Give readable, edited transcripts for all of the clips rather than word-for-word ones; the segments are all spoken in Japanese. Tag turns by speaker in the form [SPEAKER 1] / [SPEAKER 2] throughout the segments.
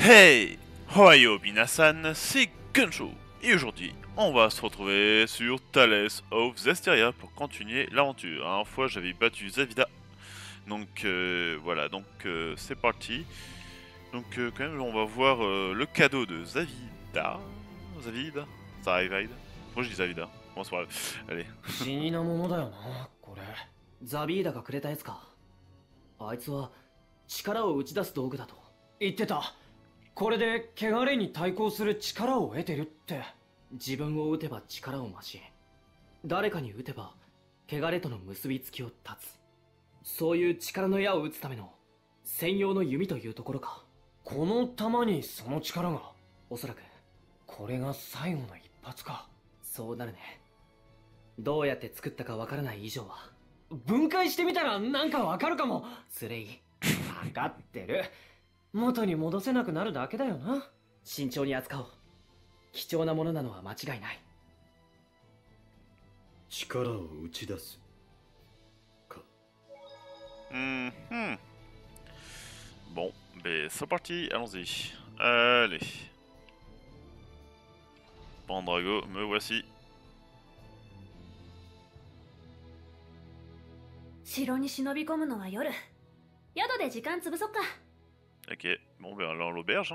[SPEAKER 1] Hey! Ohio Minasan, c'est Gunshow! Et aujourd'hui, on va se retrouver sur Thales of Zestiria pour continuer l'aventure. La dernière fois, j'avais battu Zavida. Donc voilà, c'est parti. Donc quand même, on va voir le cadeau de Zavida. Zavida? Zavida? Moi je dis Zavida. Bon, c'est pas grave. Allez.
[SPEAKER 2] 不思議なものだよな、これ。ザビーダがくれたやつか。あいつは力を打ち出す道具だと言ってた。これで汚れに対抗する力を得てるって。自分を打てば力を増し、誰かに打てば汚れとの結びつきを断つ。そういう力の矢を打つための専用の弓というところか。この弾にその力が。おそらくこれが最後の一発か。そうなるね。どうやって作ったかわからない以上は分解してみたらなんかわかるかも。スレイ、分かってる。元に戻せなくなるだけだよな。慎重に扱おう。貴重なものなのは間違いない。
[SPEAKER 3] 力を打ち出すか。
[SPEAKER 1] Bon, ben c'est parti, allons-y. Allez. Pandrago, me voici.
[SPEAKER 4] 城に忍び込むのは夜。宿で時間潰そっか。
[SPEAKER 1] Ok, bon ben alors l'auberge. Hein.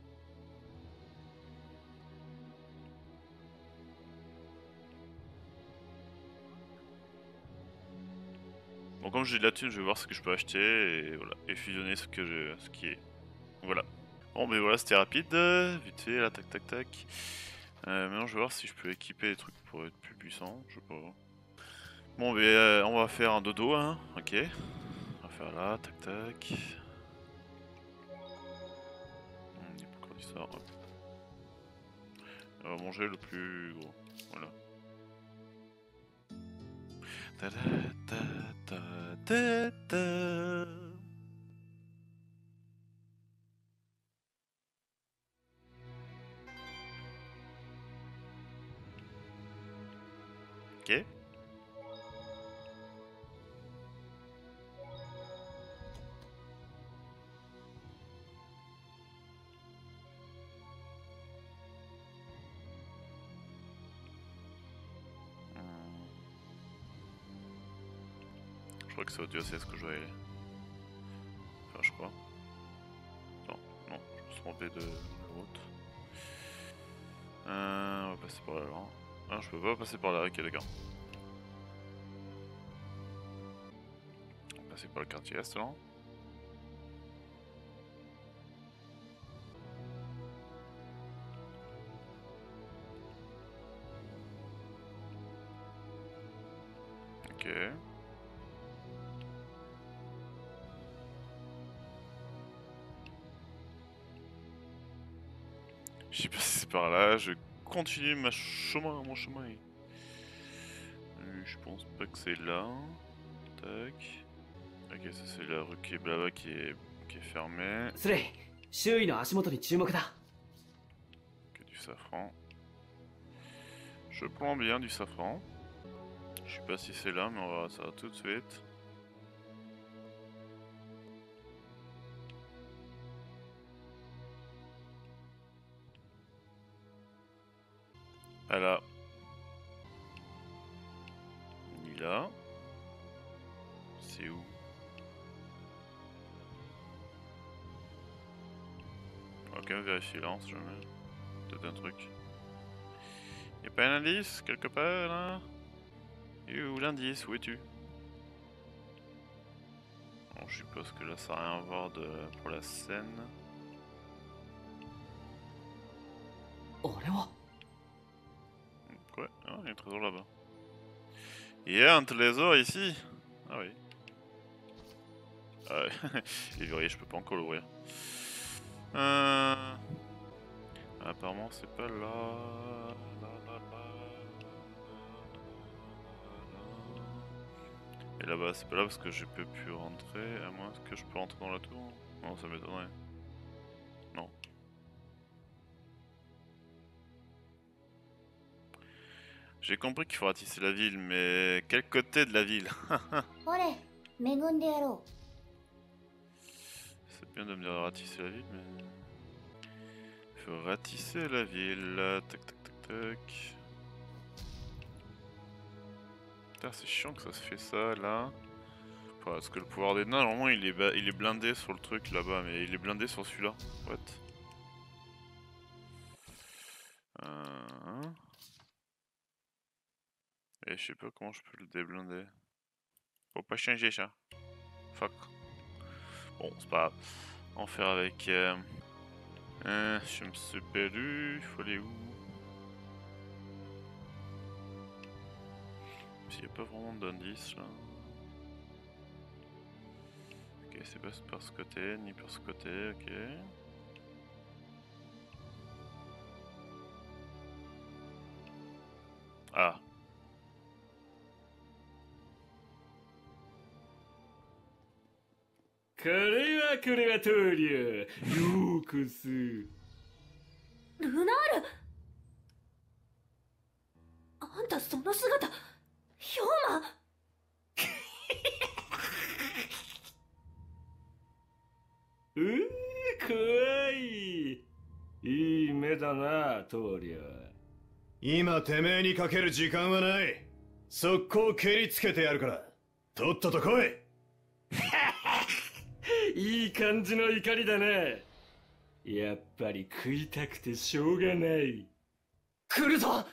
[SPEAKER 1] Bon, comme j'ai de la thune, je vais voir ce que je peux acheter et voilà, et fusionner ce qui est. Voilà. Bon ben voilà, c'était rapide, vite fait, là, tac tac tac. Maintenant je vais voir si je peux équiper des trucs pour être plus puissant, je sais pas. Bon ben on va faire un dodo, hein, ok. On va faire là, tac tac. Il n'y a pas encore du sort, hop. On va manger le plus gros, voilà. Ta -da -ta -ta -ta -ta. Ok. Je crois que c'est au dieu, c'est ce que je vais aller. Enfin, je crois. Non, non, je me suis trompé de route. On va passer par là. Ah, je peux pas passer par là, ok, d'accord. On va passer par le quartier est là. Ok. Je sais pas si c'est par là, je continue mon chemin. Je pense pas que c'est là. Tac. Ok, ça c'est la rue qui est là-bas qui est fermée.
[SPEAKER 2] スレイ、周囲の足元に注目だ。
[SPEAKER 1] Ok, du safran. Je prends bien du safran. Je sais pas si c'est là, mais on va voir ça tout de suite. Voilà. Ni là. C'est où? On va quand même vérifier là, on sait jamais. Peut-être un truc. Y'a pas un indice quelque part là? Et où l'indice? Où es-tu? Bon, je suppose que là ça n'a rien à voir pour la scène.
[SPEAKER 2] 俺は
[SPEAKER 1] Quoi? Ah, il y a un trésor là-bas. Il y a un trésor ici? Ah oui. Ah ouais, il est verrouillé, je peux pas encore l'ouvrir. Apparemment c'est pas là. Et là-bas c'est pas là parce que je peux plus rentrer, à moins que je peux rentrer dans la tour. Non, ça m'étonnerait. Non. J'ai compris qu'il faut ratisser la ville, mais quel côté de la ville?
[SPEAKER 4] ほれ、恵んでやろう。
[SPEAKER 1] C'est bien de me dire de ratisser la ville, mais... faut ratisser la ville. Tac tac tac tac. Putain, c'est chiant que ça se fait ça là. Parce que le pouvoir des nains, normalement il est blindé sur le truc là-bas, mais il est blindé sur celui-là. What? Et je sais pas comment je peux le déblinder. Faut pas changer ça. Fuck. Bon, c'est pas grave. On va faire avec. Je me suis perdu. Faut aller où? S'il n'y a pas vraiment d'indice là. Ok, c'est pas par ce côté, ni par ce côté, ok. Ah.
[SPEAKER 3] これは棟梁。ようこそ。
[SPEAKER 4] ルナール、あんたその姿、ヒョウマ。
[SPEAKER 3] かわいい。いい目だな、棟梁。今てめえにかける時間はない。速攻蹴りつけてやるから。とっとと来い。いい感じの怒りだね。やっぱり食いたくてしょうがない。
[SPEAKER 2] 来るぞ。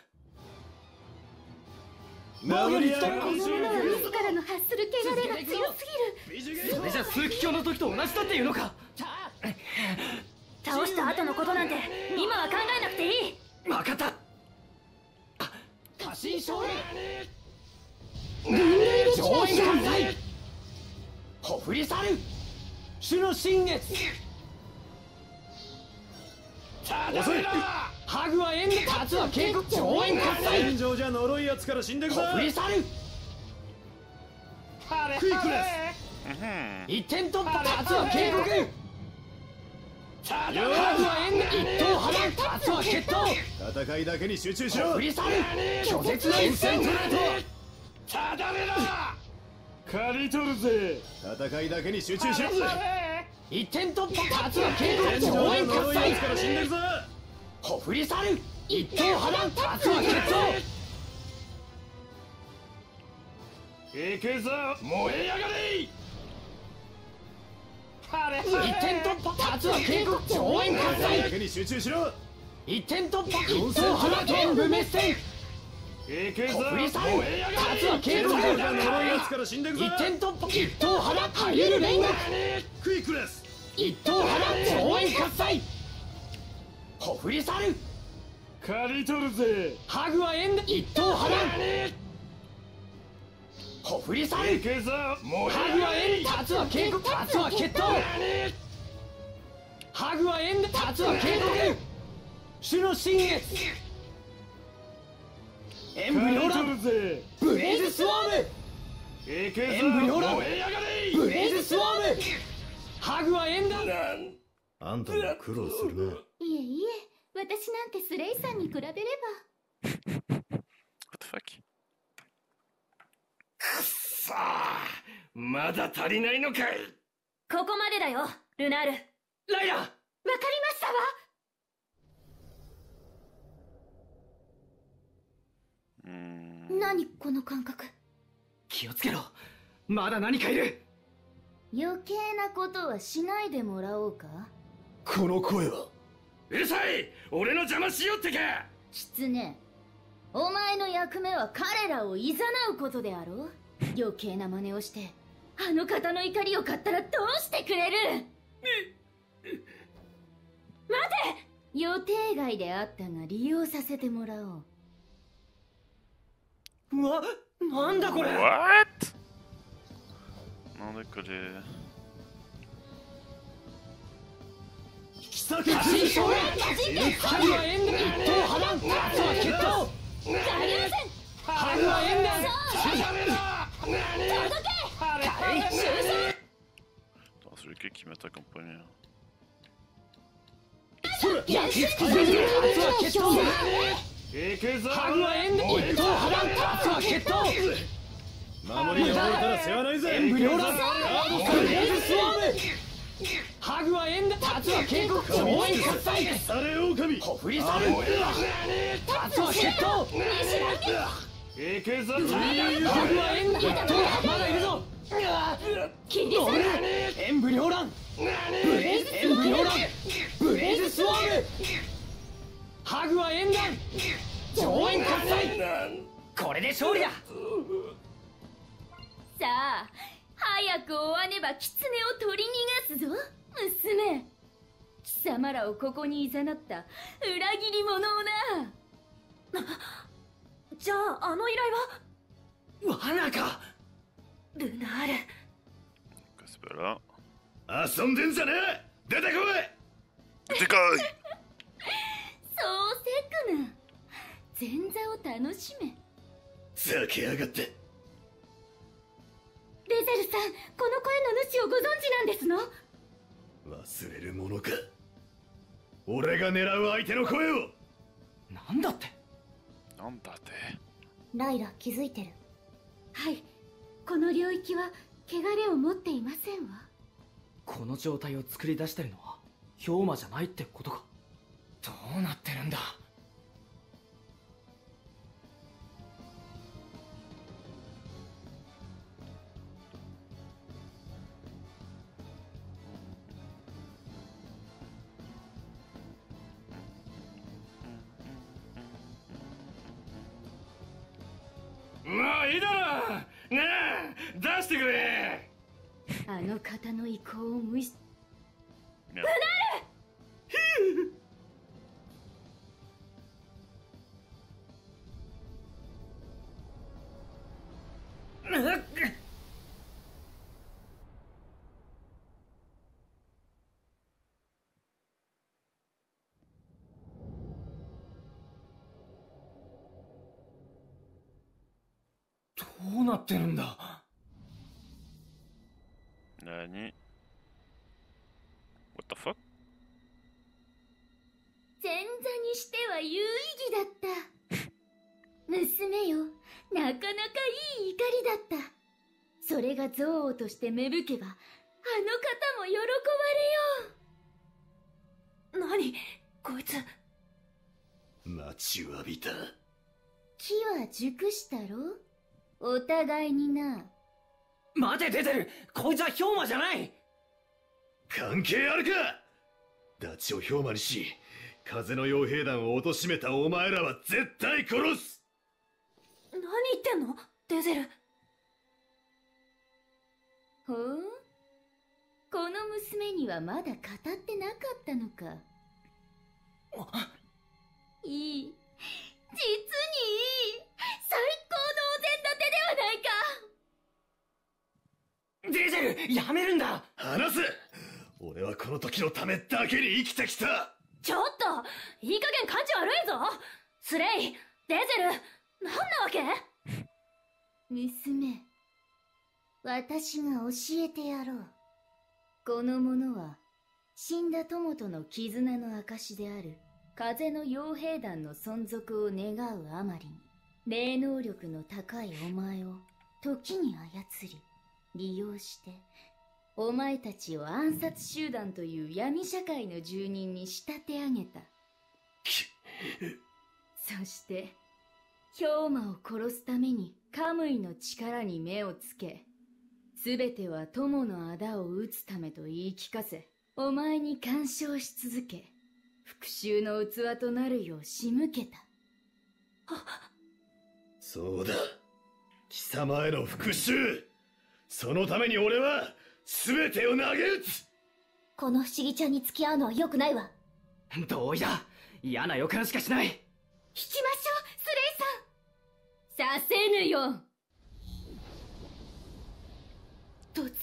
[SPEAKER 3] 守りやがる。
[SPEAKER 4] この女は自らの発する汚れが強すぎる。
[SPEAKER 2] それじゃ数奇鏡の時と同じだっていうのか。
[SPEAKER 4] 倒した後のことなんて今は考えなくていい。
[SPEAKER 2] 分かった。
[SPEAKER 5] 過信少年
[SPEAKER 2] 上演艦隊
[SPEAKER 5] ほふり去る主の新月
[SPEAKER 3] 遅い。
[SPEAKER 5] ハグは縁で勝つは警告上演艦隊
[SPEAKER 3] 天井じゃ呪いやつから死んでくぞ。
[SPEAKER 5] ほふり去る
[SPEAKER 3] クイックです。
[SPEAKER 5] 一点突破勝つは警告ハグは縁で一刀払う勝つは決闘
[SPEAKER 3] 戦いだけに集中しろ。
[SPEAKER 5] ほふり去る拒絶の一戦となると
[SPEAKER 3] 刈り取るぜ。戦いだけに集中しろ。
[SPEAKER 5] 一点突破勝つは警告
[SPEAKER 3] 天井じゃ
[SPEAKER 5] 上演
[SPEAKER 3] 呪
[SPEAKER 5] 喝采
[SPEAKER 3] いやつから死んでくぞ。
[SPEAKER 5] ほふり去る一刀払う勝つは決闘
[SPEAKER 3] 行くぞ。燃えやがれ。
[SPEAKER 5] 一点突破勝つは警告上演喝
[SPEAKER 3] 戦いだ
[SPEAKER 5] 采
[SPEAKER 3] けに集中しろ。
[SPEAKER 5] 一点突破一刀払う天部滅戦
[SPEAKER 3] 行くぞ。
[SPEAKER 5] ほふり去る
[SPEAKER 3] 燃えやがれ。
[SPEAKER 5] 勝つは警告
[SPEAKER 3] 天井じゃ呪いやつから死んでくぞ。
[SPEAKER 5] 一点突破一刀払うハユル煉獄
[SPEAKER 3] クイックです。
[SPEAKER 5] 一刀払う上演喝采ほふり去る
[SPEAKER 3] 刈り取るぜ。
[SPEAKER 5] ハグは縁で一刀払うほふり去る
[SPEAKER 3] 行くぞ。燃
[SPEAKER 5] ハグは縁で立つは警告立つは決闘ハグは縁で立つは警告主の新月演武両
[SPEAKER 3] 取
[SPEAKER 5] 乱
[SPEAKER 3] るぜ。
[SPEAKER 5] ブレイズスワーム
[SPEAKER 3] 行くぞ。
[SPEAKER 5] 演武両乱
[SPEAKER 3] 燃えやがれ。
[SPEAKER 5] ブレイズスワームハグは縁だ
[SPEAKER 3] あんたも苦労するな。
[SPEAKER 4] いえいえ、私なんてスレイさんに比べれば。
[SPEAKER 1] What the fuck?
[SPEAKER 3] さあ、まだ足りないのかい。
[SPEAKER 4] ここまでだよ、ルナール。わか
[SPEAKER 2] ライラ。
[SPEAKER 4] りましたわ。何この感覚。
[SPEAKER 2] 気をつけろ。まだ何かいる。
[SPEAKER 4] 余計なことはしないでもらおうか。
[SPEAKER 3] この声は。
[SPEAKER 6] うるさい。俺の邪魔しよってか。
[SPEAKER 4] 狐、お前の役目は彼らを誘うことであろう。余計な真似をしてあの方の怒りを買ったらどうしてくれる。待て。予定外であったが利用させてもらおう。
[SPEAKER 2] うわ、なんだこれ。
[SPEAKER 1] What? なんだこれ。
[SPEAKER 5] 過信少年ハグは縁で一刀払う立つは決闘
[SPEAKER 4] ありません。
[SPEAKER 5] ハグは縁だ
[SPEAKER 4] 届け。終戦。
[SPEAKER 1] Attends, c'est lequel qui m'attaque en premier?
[SPEAKER 5] 焼き尽くせる立つは決闘
[SPEAKER 3] 行くぞ。
[SPEAKER 5] ハグは縁で一刀払う立つは決闘
[SPEAKER 3] 守りに入れたら世話ないぜ。
[SPEAKER 5] 演武両乱ブレイズスワームハグは縁だ。タツは警告。上演喝采。
[SPEAKER 3] され狼
[SPEAKER 5] ほふりされ。タツは決闘。
[SPEAKER 6] 行くぞ。
[SPEAKER 5] ハグは縁だ。一頭まだいるぞ。
[SPEAKER 4] 切り裂く。
[SPEAKER 5] 演武両乱。演武両乱。ブレイズスワーム。ハグは縁だ。上演喝采。これで勝利だ。
[SPEAKER 4] さあ早く追わねば狐を取り逃がすぞ娘。貴様らをここに誘った裏切り者をな。じゃああの依頼は
[SPEAKER 5] 罠か。
[SPEAKER 4] ルナール。
[SPEAKER 1] Espera.
[SPEAKER 3] 遊んでんじゃねえ。出てこい。
[SPEAKER 1] 出てこい。
[SPEAKER 4] そうせくな。前座を楽しめ。
[SPEAKER 3] ざけやがって。
[SPEAKER 4] ベゼルさん、この声の主をご存知なんですの？
[SPEAKER 3] 忘れるものか。俺が狙う相手の声を。
[SPEAKER 5] なんだって。
[SPEAKER 1] なんだって。
[SPEAKER 4] ライラ、気づいてる？はい、この領域は汚れを持っていませんわ。
[SPEAKER 2] この状態を作り出してるのは氷馬じゃないってことか。
[SPEAKER 5] どうなってるんだ。
[SPEAKER 6] もういいだろ。なあ出してくれ。
[SPEAKER 4] あの方の意向を無視。
[SPEAKER 1] いや
[SPEAKER 5] どうなってるんだ。
[SPEAKER 1] 何 What the fuck?
[SPEAKER 4] 前座にしては有意義だった。娘よ、なかなかいい怒りだった。それが憎悪として芽吹けば、あの方も喜ばれよう。何こいつ。
[SPEAKER 3] 待ちわびた。
[SPEAKER 4] 木は熟したろ？お互いにな。
[SPEAKER 5] 待て、出てる。こいつは氷馬じゃない。
[SPEAKER 3] 関係あるか。ダチを氷馬にし、風の傭兵団を貶めたお前らは絶対殺す。
[SPEAKER 4] 何言ってんのデゼル。ほう、この娘にはまだ語ってなかったのか。いい、実にいい、最高のお膳立てではないか。
[SPEAKER 5] デゼル、やめるんだ。
[SPEAKER 3] 話せ。俺はこの時のためだけに生きてきた。
[SPEAKER 4] ちょっといい加減感じ悪いぞ。スレイ、デゼル、何なわけ？娘、私が教えてやろう。この者は死んだ友との絆の証である風の傭兵団の存続を願うあまりに、霊能力の高いお前を時に操り利用して、お前たちを暗殺集団という闇社会の住人に仕立て上げた。そして氷馬を殺すためにカムイの力に目をつけ、すべては友の仇を討つためと言い聞かせ、お前に干渉し続け、復讐の器となるよう仕向けた。
[SPEAKER 3] そうだ、貴様への復讐。そのために俺は全てを投げ打つ。
[SPEAKER 4] この不思議ちゃんに付き合うのは良くないわ。
[SPEAKER 5] 同意だ。嫌な予感しかしない。
[SPEAKER 4] 引きましょう、スレイさん。させぬよ。突然氷馬になぜ？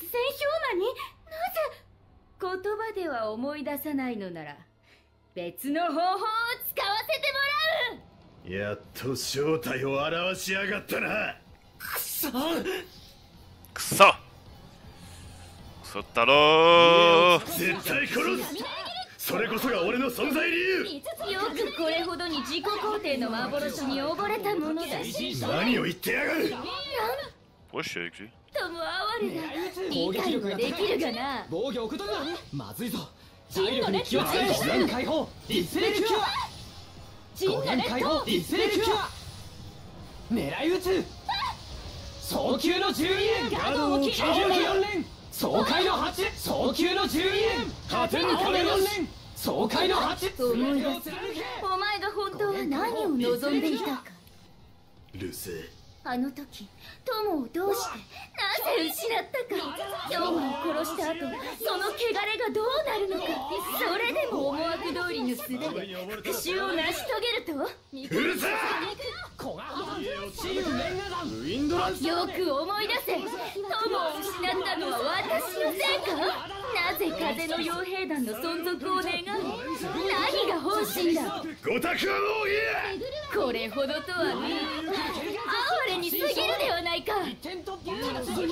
[SPEAKER 4] 言葉では思い出さないのなら別の方法を使わせてもらう。
[SPEAKER 3] やっと正体を表しやがったな。
[SPEAKER 5] くそ。
[SPEAKER 1] くそくそったろー。
[SPEAKER 3] 絶対殺す。それこそが俺の存在理由。
[SPEAKER 4] よくこれほどに自己肯定の幻に溺れたものだ。
[SPEAKER 3] 何を言ってやがる。
[SPEAKER 1] Pourquoi je suis avec lui?
[SPEAKER 4] ととも哀れだ。理解はできるがな。
[SPEAKER 5] 防御をことがまずいぞ。体力に気をつけて。5連解放ディスレキュア。5連解放ディスレキュア。狙い撃つ。早急の12連。ガードを切る。青の4連。爽快の8。早急の12連。果てに壁4連。爽快の8。
[SPEAKER 4] 思い出す。お前が本当は何を望んでいたか。
[SPEAKER 3] ルセ、
[SPEAKER 4] あの時友をどうしてなぜ失ったか。友を殺した後その汚れがどうなるのか。それでも思惑通りの素手で復讐を成し遂げると。
[SPEAKER 3] うるせえ。
[SPEAKER 5] 小川チームレンガ団
[SPEAKER 3] ウィンドランス。
[SPEAKER 4] よく思い出せ。友を失ったのは私のせいか。なぜ風の傭兵団の存続を願う。何が本心だ。
[SPEAKER 3] ごたくはもういい。
[SPEAKER 4] これほどとはね。哀れに過ぎるではないか。
[SPEAKER 5] 点突破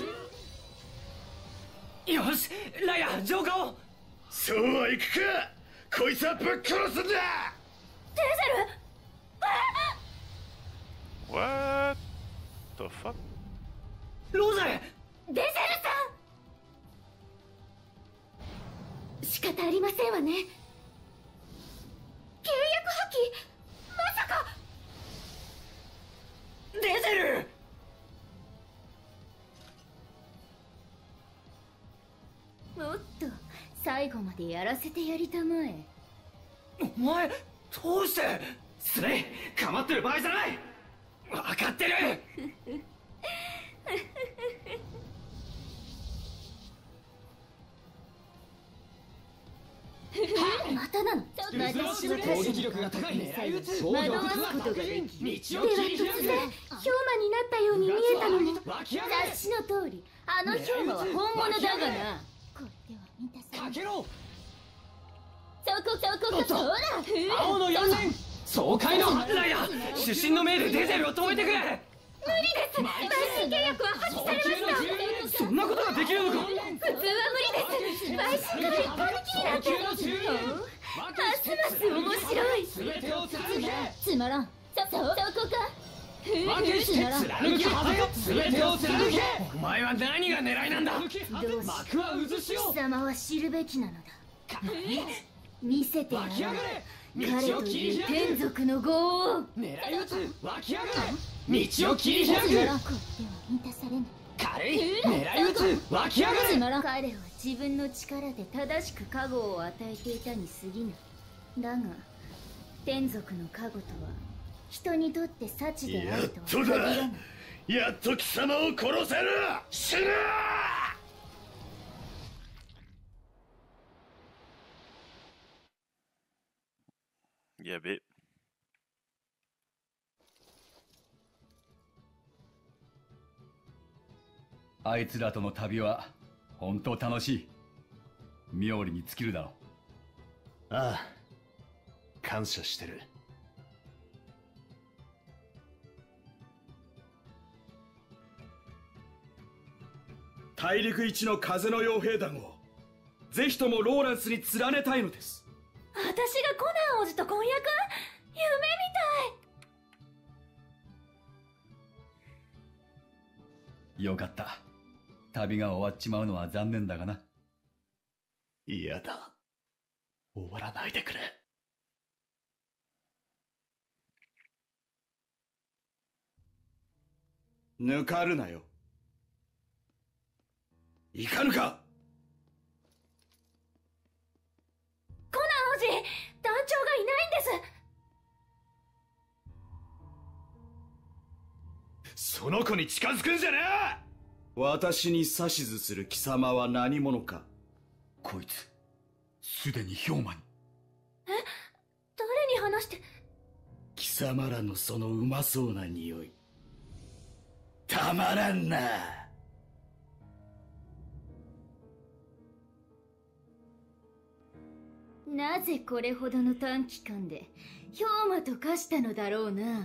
[SPEAKER 5] よし、ライア浄化を。
[SPEAKER 3] そうはいくか。こいつはぶっ殺すんだ。
[SPEAKER 4] テゼル。
[SPEAKER 1] What the fuck?
[SPEAKER 5] ローゼ。
[SPEAKER 4] デゼルさん。仕方ありませんわね。契約破棄。まさか。
[SPEAKER 5] デゼル。
[SPEAKER 4] おっと、最後までやらせてやりたまえ。
[SPEAKER 5] お前どうして。スレイ、かまってる場合じゃない。分かってる。
[SPEAKER 4] またなの。私は
[SPEAKER 5] 攻撃力が高い。狙い撃つ。防御を
[SPEAKER 4] 惑わすことができる。
[SPEAKER 5] 道を
[SPEAKER 4] では
[SPEAKER 5] 切り開く。
[SPEAKER 4] 突然氷魔になったように見えたのも
[SPEAKER 5] 湧き上がれ。
[SPEAKER 4] 雑誌の通りあの氷魔は本物だがな。これでは満たさ
[SPEAKER 5] かけろ。
[SPEAKER 4] そこだ。
[SPEAKER 5] 青の4連。爽快のライア。出身の命でデゼルを止めてくれ。
[SPEAKER 4] 無理です。買収契約は破棄されました。
[SPEAKER 5] そんなことができるのか。
[SPEAKER 4] 普通は無理です。買収が一般的になってますます面白い。
[SPEAKER 5] 全てを貫け。
[SPEAKER 4] つまらん。そこか。
[SPEAKER 5] 分けして貫き果てよ。全てを貫け。お前は何が狙いなんだ。
[SPEAKER 4] どうし
[SPEAKER 5] 幕は渦潮。
[SPEAKER 4] 貴様は知るべきなのだ。見せてやろう。
[SPEAKER 5] 湧き上がれ。
[SPEAKER 4] 彼という天族の業を。
[SPEAKER 5] 狙い撃つ。湧き上がれ。道を切り開く。
[SPEAKER 4] これでは満たされない。
[SPEAKER 5] 軽い。狙い撃つ。湧き上がれ。
[SPEAKER 4] つまらん。彼は自分の力で正しく加護を与えていたに過ぎない。だが天族の加護とは人にとって幸であるとは限らない。
[SPEAKER 3] やっと貴様を殺せる。死ぬ。
[SPEAKER 1] やべ。
[SPEAKER 7] あいつらとの旅は本当楽しい。妙利に尽きるだろう。
[SPEAKER 3] ああ、感謝してる。
[SPEAKER 6] 大陸一の風の傭兵団をぜひともローランスに連ねたいのです。
[SPEAKER 4] 私がコナン王子と婚約？夢みたい。
[SPEAKER 7] よかった。旅が終わっちまうのは残念だがな。
[SPEAKER 3] 嫌だ。終わらないでくれ。
[SPEAKER 6] 抜かるなよ。行かぬか。
[SPEAKER 4] コナン王子、団長がいないんです。
[SPEAKER 3] その子に近づくんじゃねえ。
[SPEAKER 6] 私に指図する貴様は何者か。
[SPEAKER 7] こいつすでに氷魔に。
[SPEAKER 4] 誰に話して。
[SPEAKER 6] 貴様らのそのうまそうな匂いたまらんな。
[SPEAKER 4] なぜこれほどの短期間で氷魔と化したのだろうな。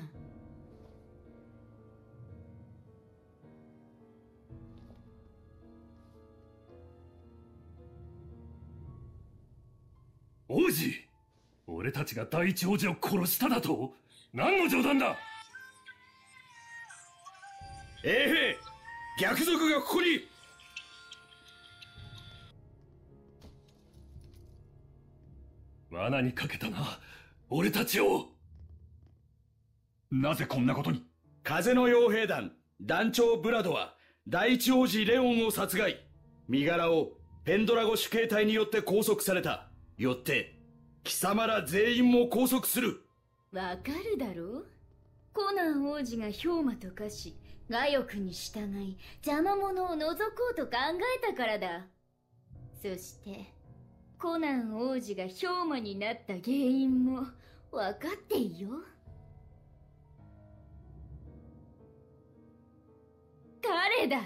[SPEAKER 6] 王子、俺たちが第一王子を殺しただと？何の冗談だ。 逆賊がここに。罠にかけたな、俺たちを。
[SPEAKER 7] なぜこんなことに？
[SPEAKER 6] 風の傭兵団団長ブラドは第一王子レオンを殺害。身柄をペンドラゴ主警隊によって拘束された。よって貴様ら全員も拘束する。
[SPEAKER 4] わかるだろ？コナン王子が氷魔と化し、我欲に従い邪魔者を除こうと考えたからだ。そしてコナン王子が氷魔になった原因も分かっていよ。彼だ。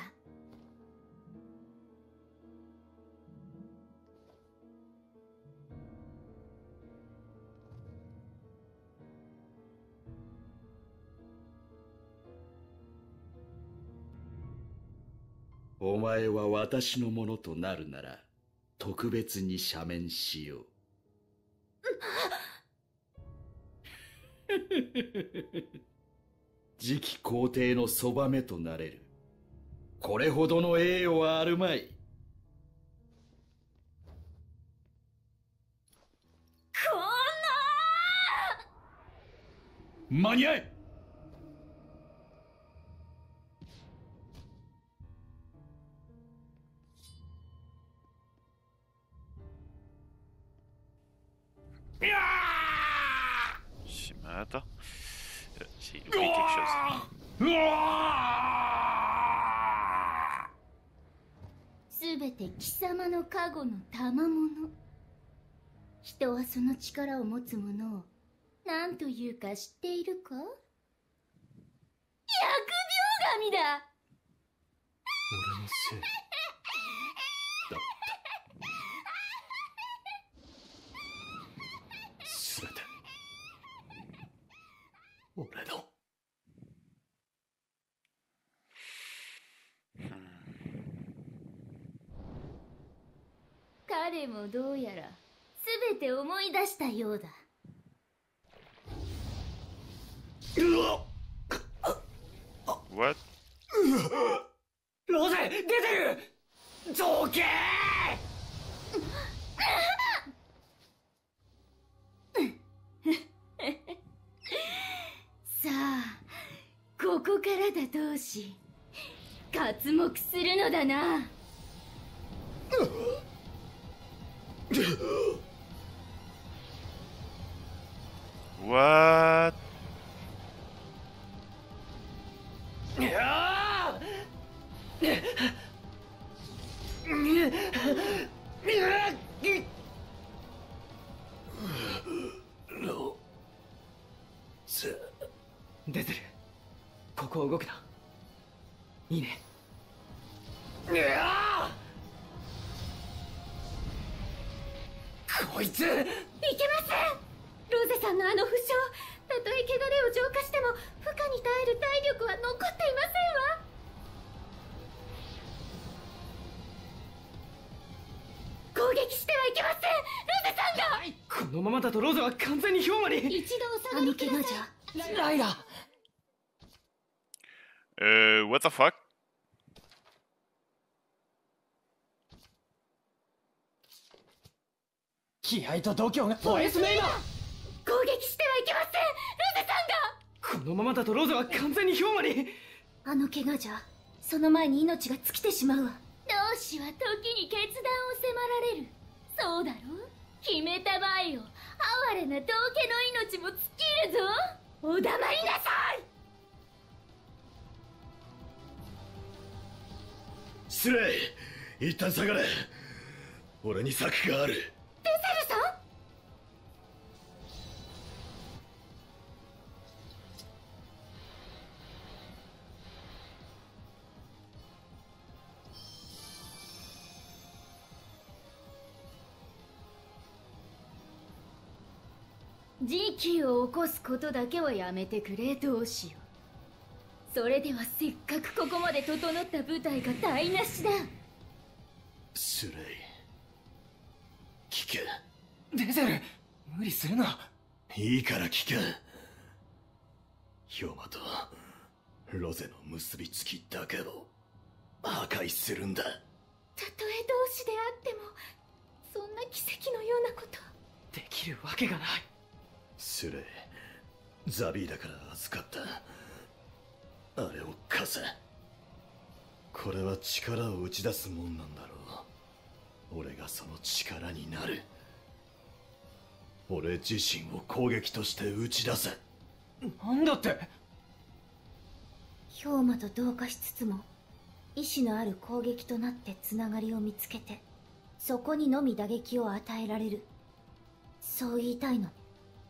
[SPEAKER 6] お前は私のものとなるなら特別に赦免しよう。次期皇帝のそばめとなれる。これほどの栄誉はあるまい。
[SPEAKER 4] こ
[SPEAKER 7] 間に合え。
[SPEAKER 1] しまった。J'ai loupé quelque chose.
[SPEAKER 4] すべて貴様の加護の賜物。人はその力を持つ者を何というか知っているか？疫病神だ。
[SPEAKER 3] 俺のせいだった。すべて俺の。
[SPEAKER 4] 彼もどうやらすべて思い出したようだ。
[SPEAKER 1] What?
[SPEAKER 5] ロゼ出てる。どけ
[SPEAKER 4] さあ、ここからだ同志。刮目するのだな。
[SPEAKER 1] What?
[SPEAKER 3] ロゼ。
[SPEAKER 5] 出てる。ここ動くな。いいね。こいつ。いけません。
[SPEAKER 4] ロゼさんのあの負傷、たとえ汚れを浄化しても負荷に耐える体力は残っていませんわ。攻撃してはいけません。ロゼさんが。
[SPEAKER 5] このままだとロゼは完全に氷魔に。
[SPEAKER 4] 一度お下がりください。
[SPEAKER 5] ライラ。
[SPEAKER 1] What the fuck?
[SPEAKER 5] 気合と度胸がポエスメイマ。
[SPEAKER 4] 攻撃してはいけません。ロゼさんが。
[SPEAKER 5] このままだとロゼは完全に氷魔に。
[SPEAKER 4] あの怪我じゃその前に命が尽きてしまうわ。同志は時に決断を迫られる。そうだろう。決めたまえよ。哀れな道家の命も尽きるぞ。お黙りなさい。
[SPEAKER 3] 失礼。一旦下がれ。俺に策がある。
[SPEAKER 4] デセルさん。時期を起こすことだけはやめてくれ、同志よ。それではせっかくここまで整った部隊が台無しだ。
[SPEAKER 3] スレイ、聞け。
[SPEAKER 5] デゼル、無理するな。
[SPEAKER 3] いいから聞け。氷魔とロゼの結びつきだけを破壊するんだ。
[SPEAKER 4] たとえ同士であってもそんな奇跡のようなこと。
[SPEAKER 2] できるわけがない。
[SPEAKER 3] スレイ、ザビーだから預かった。あれを貸せ。これは力を打ち出すもんなんだろう。俺がその力になる。俺自身を攻撃として打ち出せ。
[SPEAKER 2] なんだって。
[SPEAKER 4] 氷魔と同化しつつも意志のある攻撃となってつながりを見つけて、そこにのみ打撃を与えられる、そう言いたいの。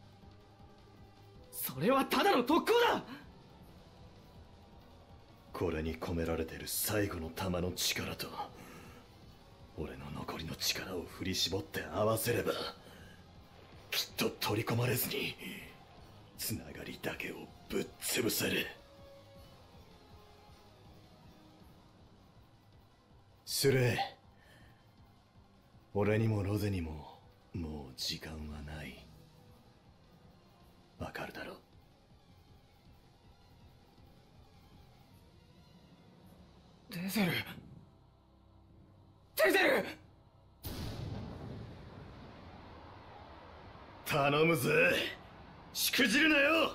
[SPEAKER 2] それはただの特攻だ。
[SPEAKER 3] これに込められてる最後の玉の力と俺の残りの力を振り絞って合わせれば、きっと取り込まれずにつながりだけをぶっ潰せる。スレイ、俺にもロゼにももう時間はない。わかるだろう。
[SPEAKER 2] デゼル、デゼル、
[SPEAKER 3] 頼むぜ、しくじるなよ。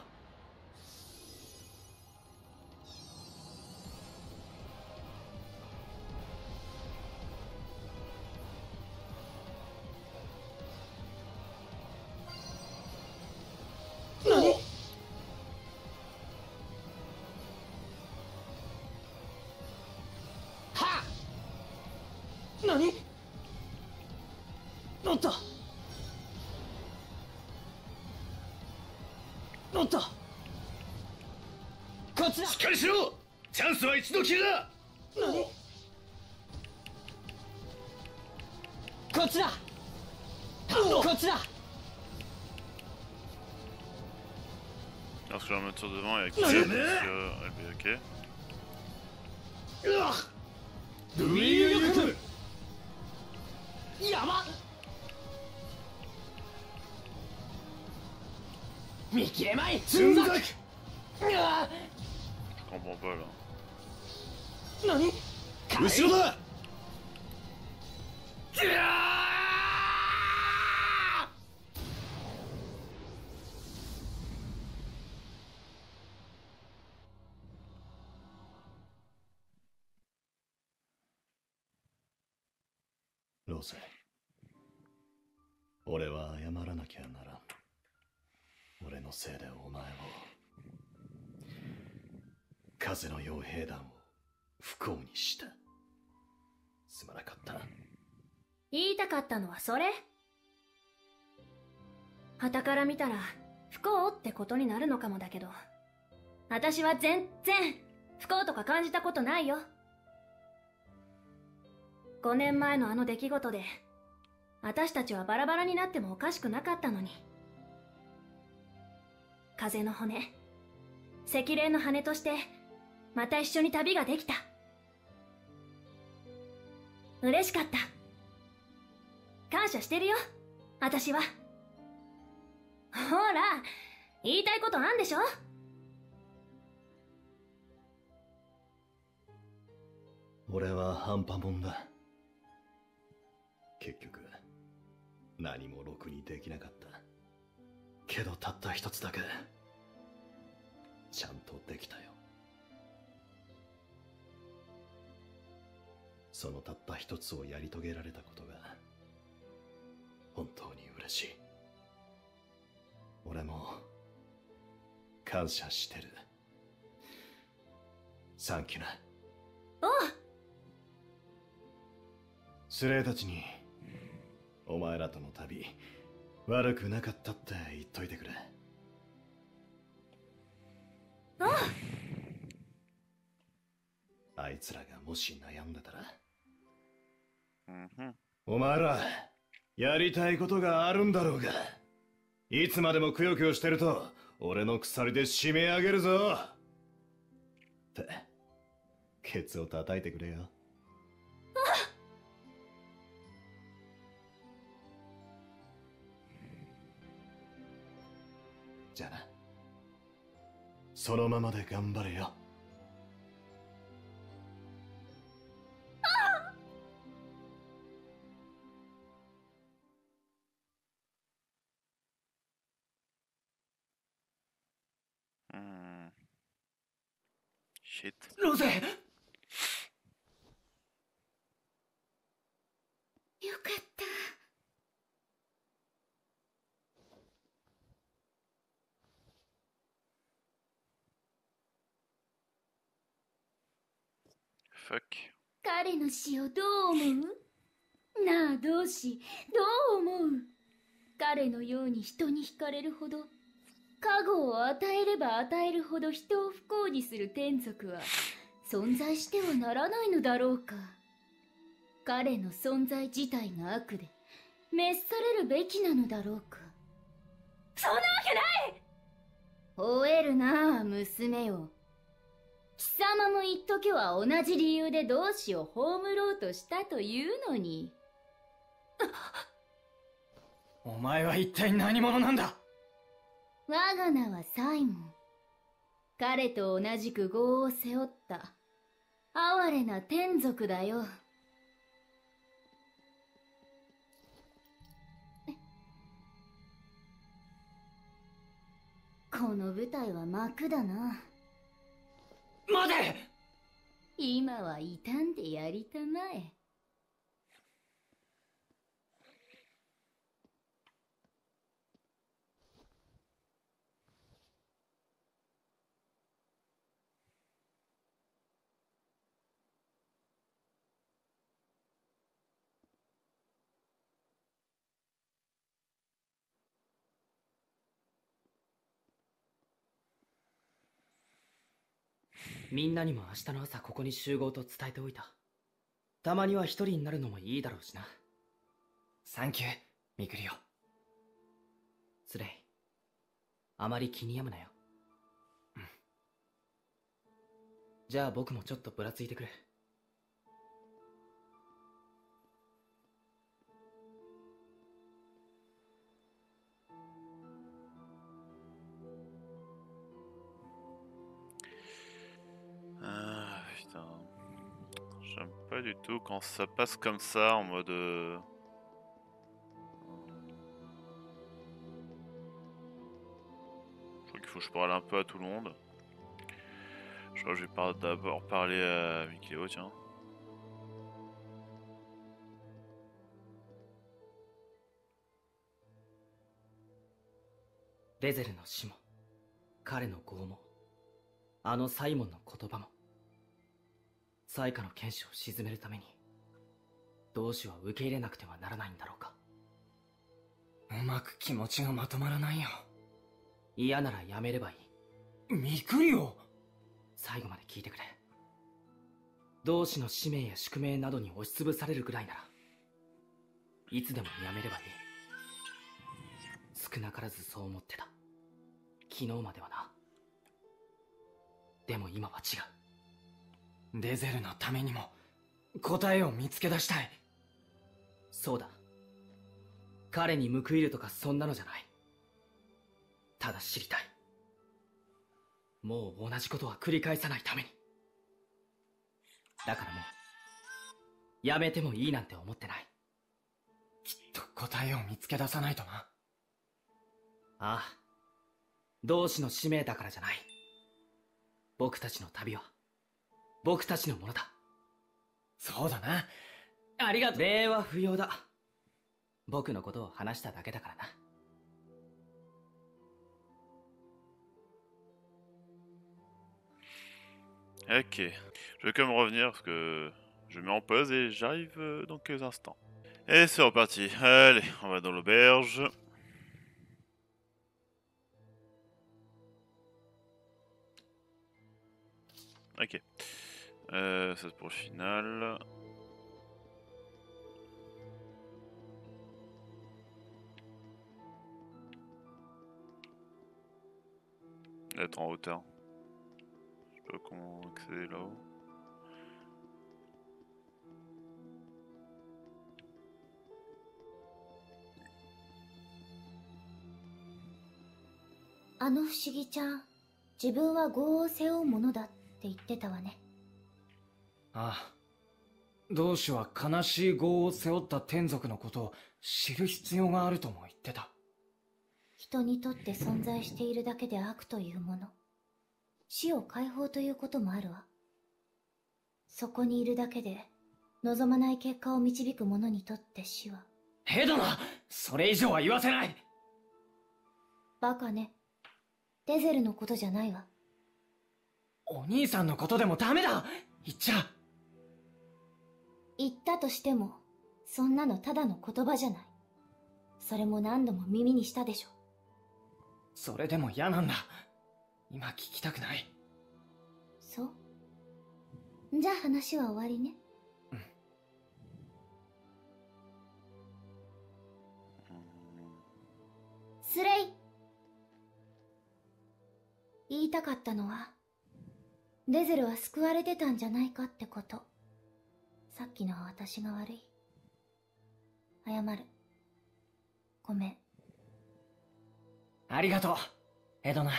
[SPEAKER 2] 何？乗った。乗った。こっちだ。
[SPEAKER 3] しっかりしろ。チャンスは一度きりだ。
[SPEAKER 2] 何？こっちだ。こっちだ。
[SPEAKER 1] Alors que je vais la mettre sur devant et avec elle va ok.
[SPEAKER 3] ルイーユク
[SPEAKER 2] やばっ。見切れまい。
[SPEAKER 3] 純作。
[SPEAKER 1] Je comprends pas là.
[SPEAKER 2] 何？
[SPEAKER 3] 後ろだ。ロゼ、俺は謝らなきゃならん。俺のせいでお前を、風の傭兵団を不幸にした。すまなかった。
[SPEAKER 4] 言いたかったのはそれ？傍から見たら不幸ってことになるのかもだけど、私は全然不幸とか感じたことないよ。5年前のあの出来事で私たちはバラバラになってもおかしくなかったのに。風の骨、赤霊の羽としてまた一緒に旅ができた。嬉しかった。感謝してるよ、私は。ほら、言いたいことあんでしょ？
[SPEAKER 3] 俺は半端もんだ。結局何もろくにできなかった。けどたった一つだけちゃんとできたよ。そのたった一つをやり遂げられたことが本当に嬉しい。俺も感謝してる。サンキューな。
[SPEAKER 4] おう。
[SPEAKER 3] スレイたちにお前らとの旅悪くなかったって言っといてくれ。
[SPEAKER 4] おう。
[SPEAKER 3] あいつらがもし悩んでたら、
[SPEAKER 1] Mhm.
[SPEAKER 3] お前らやりたいことがあるんだろうが、いつまでもくよくよしてると俺の鎖で締め上げるぞってケツを叩いてくれよ。じゃあな、そのままで頑張れよ。
[SPEAKER 1] Shit.
[SPEAKER 5] ロゼ。
[SPEAKER 4] よかった。
[SPEAKER 1] Fuck.
[SPEAKER 4] 彼の死をどう思う？なあ、同志、どう思う？彼のように人に惹かれるほど、加護を与えれば与えるほど人を不幸にする天族は存在してはならないのだろうか。彼の存在自体が悪で滅されるべきなのだろうか。そんなわけない！吠えるなあ、娘よ。貴様も一時は同じ理由で同志を葬ろうとしたというのに。
[SPEAKER 5] お前は一体何者なんだ？
[SPEAKER 4] 我が名はサイモン。彼と同じく業を背負った哀れな天族だよ。この舞台は幕だな。
[SPEAKER 5] 待て！
[SPEAKER 4] 今は傷んでやりたまえ。
[SPEAKER 2] みんなにも明日の朝ここに集合と伝えておいた。たまには一人になるのもいいだろうしな。
[SPEAKER 5] サンキュー、ミクリオ。
[SPEAKER 2] スレイ、あまり気に病むなよ。
[SPEAKER 5] うん。
[SPEAKER 2] じゃあ僕もちょっとぶらついてくる。
[SPEAKER 1] Ah putain. J'aime pas du tout quand ça passe comme ça en mode... Je crois qu'il faut que je parle un peu à tout le monde. Je crois que je vais d'abord parler à Mikeo, tiens.
[SPEAKER 2] レゼルの死も、彼の業も、あのサイモンの言葉も、サイカの剣士を鎮めるために、同志は受け入れなくてはならないんだろうか。
[SPEAKER 5] うまく気持ちがまとまらないよ。
[SPEAKER 2] 嫌ならやめればいい。
[SPEAKER 5] ミクリオ！
[SPEAKER 2] 最後まで聞いてくれ。同志の使命や宿命などに押しつぶされるぐらいなら、いつでもやめればいい。少なからずそう思ってた。昨日まではな。でも今は違
[SPEAKER 5] う。デゼルのためにも答えを見つけ出したい。
[SPEAKER 2] そうだ。彼に報いるとかそんなのじゃない。ただ知りたい。もう同じことは繰り返さないために。だからもうやめてもいいなんて思ってない。
[SPEAKER 5] きっと答えを見つけ出さないとな。
[SPEAKER 2] ああ、同志の使命だからじゃない。僕たちの旅は僕たちのものだ。
[SPEAKER 5] そうだな。ありがとう。
[SPEAKER 2] 礼は不要だ。僕のことを話しただけだからな。
[SPEAKER 1] Ok, je vais quand même revenir parce que je mets en pause et j'arrive dans quelques instants. Et c'est reparti. Allez, on va dans l'auberge. Ok. Ça c'est pour le final. Être en hauteur. Je sais pas comment accéder là-haut.
[SPEAKER 4] Ah, 不思議ちゃん、自分は業を背負うものだって言ってたわね。
[SPEAKER 5] ああ。同志は悲しい業を背負った天族のことを知る必要があるとも言ってた。
[SPEAKER 4] 人にとって存在しているだけで悪というもの、 死を解放ということもあるわ。そこにいるだけで望まない結果を導く者にとって死は。
[SPEAKER 2] ヘドナ、それ以上は言わせない。
[SPEAKER 4] バカね。デゼルのことじゃないわ。
[SPEAKER 2] お兄さんのことでもダメだ。言っちゃ。
[SPEAKER 4] 言ったとしてもそんなのただの言葉じゃない。それも何度も耳にしたでしょ。
[SPEAKER 2] それでも嫌なんだ。今聞きたくない。
[SPEAKER 4] そう。じゃあ話は終わりね。スレイ。言いたかったのは、デゼルは救われてたんじゃないかってこと。さっきのは私が悪い。謝る。ごめん。
[SPEAKER 2] ありがとう、エドナ。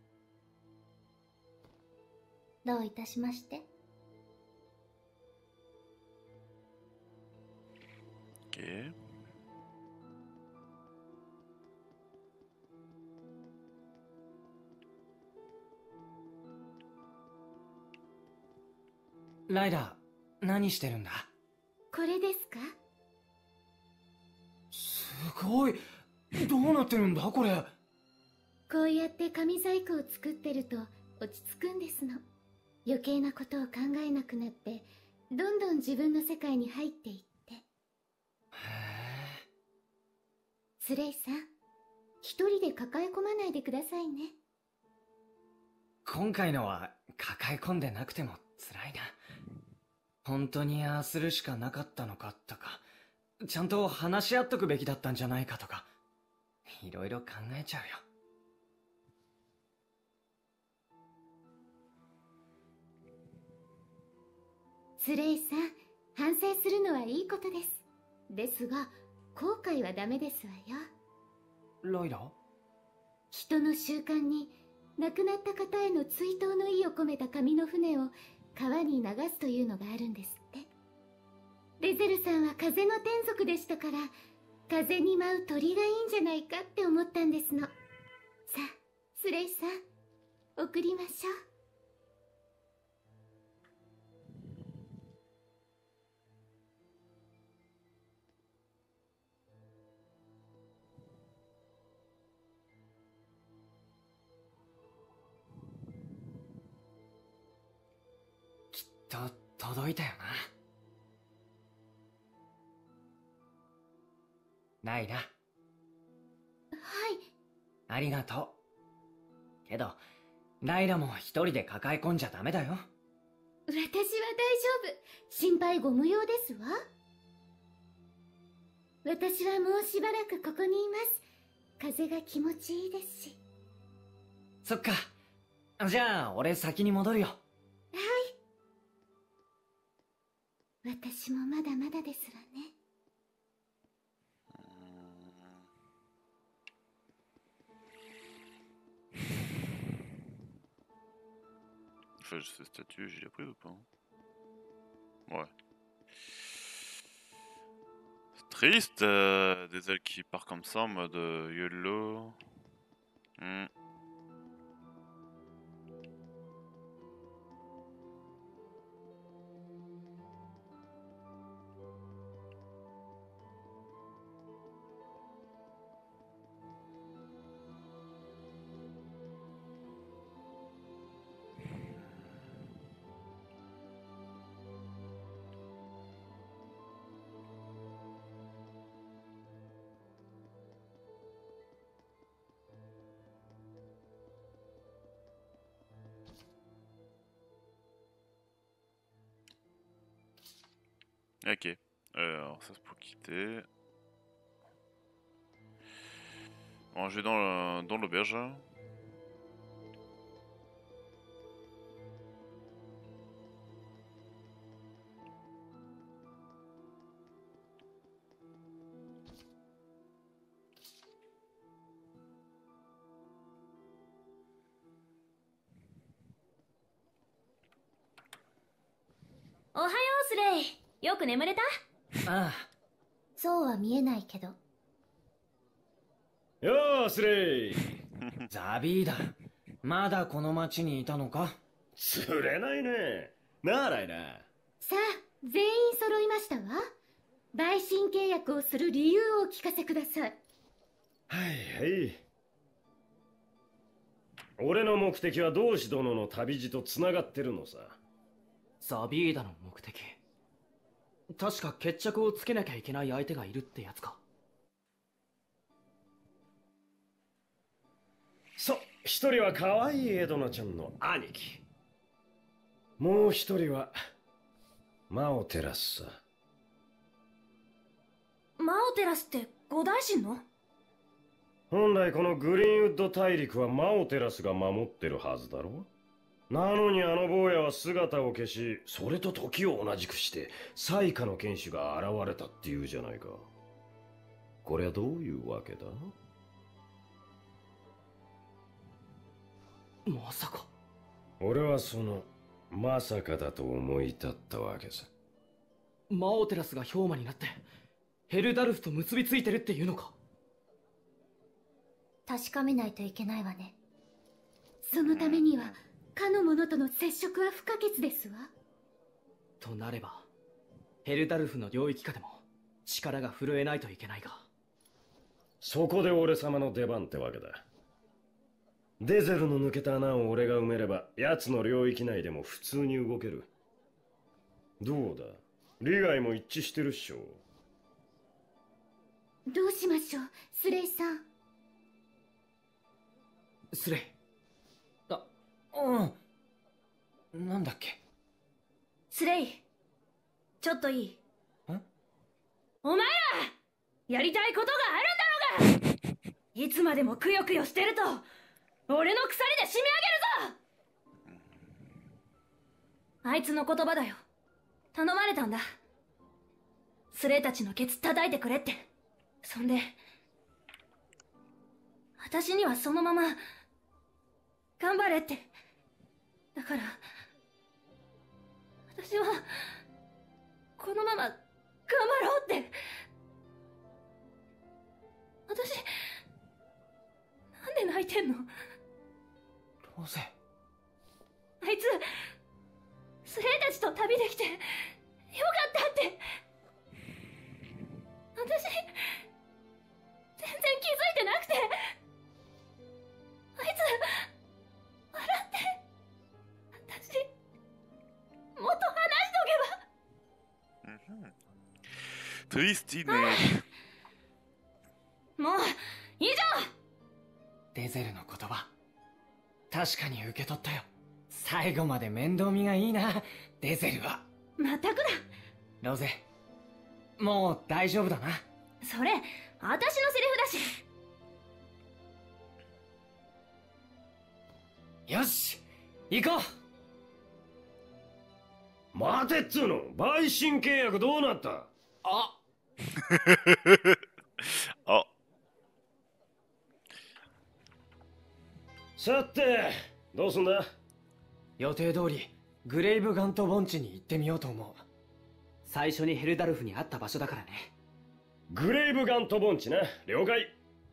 [SPEAKER 4] どういたしまして。
[SPEAKER 1] OK。
[SPEAKER 2] ライダー、何してるんだ？
[SPEAKER 4] これですか？
[SPEAKER 2] すごい。どうなってるんだこれ。
[SPEAKER 4] こうやって紙細工を作ってると落ち着くんですの。余計なことを考えなくなってどんどん自分の世界に入っていって。
[SPEAKER 2] へえ。
[SPEAKER 4] スレイさん、一人で抱え込まないでくださいね。
[SPEAKER 2] 今回のは抱え込んでなくても辛いな。本当にああするしかなかったのかとか、ちゃんと話し合っとくべきだったんじゃないかとか、いろいろ考えちゃうよ。
[SPEAKER 4] スレイさん、反省するのはいいことです。ですが、後悔はダメですわよ。
[SPEAKER 2] ライダー？
[SPEAKER 4] 人の習慣に亡くなった方への追悼の意を込めた紙の船を川に流すというのがあるんですって。デゼルさんは風の天族でしたから、風に舞う鳥がいいんじゃないかって思ったんですの。さあ、スレイさん、送りましょう。
[SPEAKER 2] 届いたよな。ライダ。はい。ありがとう。けど、ライダも一人で抱え込んじゃダメだよ。
[SPEAKER 4] 私は大丈夫。心配ご無用ですわ。私はもうしばらくここにいます。風が気持ちいいですし。
[SPEAKER 2] そっか。じゃあ、俺先に戻るよ。
[SPEAKER 4] 私もまだまだですわね。
[SPEAKER 1] Enfin, ce statut, j'ai pris ou pas? Ouais. C'est triste, des ailes qui partent comme ça en mode YOLO. Ok. Alors ça c'est pour quitter. Bon, je vais dans l'auberge.
[SPEAKER 4] Ohayo, Slay. よく眠れた？
[SPEAKER 2] ああ。
[SPEAKER 4] そうは見えないけど。
[SPEAKER 3] よー、スレイ。
[SPEAKER 2] ザビーだ。 まだこの町にいたのか？
[SPEAKER 3] 釣れないね。なあライナー。
[SPEAKER 4] さあ、全員揃いましたわ。売春契約をする理由をお聞かせください。
[SPEAKER 3] はいはい。俺の目的は同志殿の旅路とつながってるのさ。
[SPEAKER 2] ザビーダの目的。確か決着をつけなきゃいけない相手がいるってやつか。
[SPEAKER 3] 一人は可愛いエドナちゃんの兄貴。もう一人はマオテラスさ。
[SPEAKER 4] マオテラスって五大神の？
[SPEAKER 3] 本来このグリーンウッド大陸はマオテラスが守ってるはずだろ。なのにあの坊やは姿を消し、それと時を同じくして最下の剣士が現れたっていうじゃないか。これはどういうわけだ？
[SPEAKER 2] まさか。
[SPEAKER 3] 俺はそのまさかだと思い立ったわけさ。
[SPEAKER 2] マオテラスが氷魔になってヘルダルフと結びついてるっていうのか？
[SPEAKER 4] 確かめないといけないわね。そのためにはかの者との接触は不可欠ですわ。
[SPEAKER 2] となればヘルダルフの領域下でも力が震えないといけないが。
[SPEAKER 3] そこで俺様の出番ってわけだ。デゼルの抜けた穴を俺が埋めれば奴の領域内でも普通に動ける。どうだ、利害も一致してるっしょ。
[SPEAKER 4] どうしましょう、スレイさん。
[SPEAKER 2] スレイ。なんだっけ？
[SPEAKER 4] スレイ、ちょっといい？お前らやりたいことがあるんだろうがいつまでもくよくよしてると俺の鎖で締め上げるぞ。あいつの言葉だよ。頼まれたんだ。スレイたちのケツ叩いてくれって。そんで私にはそのまま頑張れって。だから私はこのまま頑張ろうって。私なんで泣いてんの？
[SPEAKER 2] ロゼ。
[SPEAKER 4] あいつスレイたちと旅できてよかったって。私全然気づいてなくて。あいつ笑って私もっと話しておけば。
[SPEAKER 1] トゥイスティね。
[SPEAKER 4] もう以上。
[SPEAKER 2] デゼルの言葉確かに受け取ったよ。最後まで面倒見がいいな、デゼルは。
[SPEAKER 4] まったくだ。
[SPEAKER 2] ロゼ、もう大丈夫だな。
[SPEAKER 4] それ私のセリフだし。
[SPEAKER 2] よし行こう。
[SPEAKER 3] 待てっつうの。売春契約どうなった？
[SPEAKER 2] あ
[SPEAKER 1] あ、
[SPEAKER 3] さてどうすんだ？
[SPEAKER 2] 予定通りグレイブガント盆地に行ってみようと思う。最初にヘルダルフに会った場所だからね。
[SPEAKER 3] グレイブガント盆地な。了解。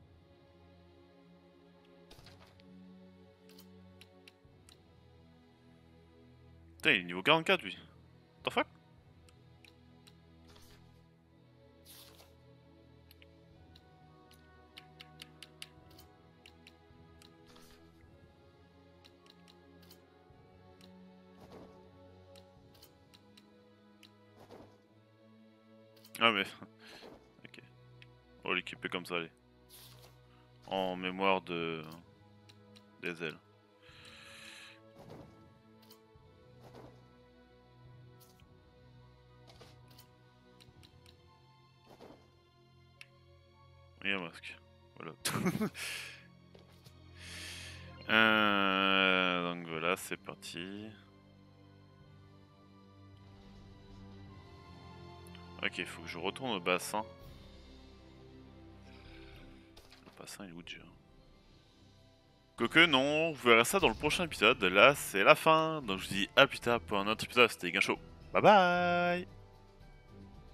[SPEAKER 1] Putain, il est niveau 44 lui. What the fuck? Ah mais... Ok. On va l'équiper comme ça, allez. En mémoire de... des ailes. Et un masque. Voilà. Donc voilà, c'est parti. Ok, il faut que je retourne au bassin. Le bassin il est où déjà? Quoique non, vous verrez ça dans le prochain épisode. Là, c'est la fin. Donc je vous dis à plus tard pour un autre épisode. C'était Guincho. Bye bye.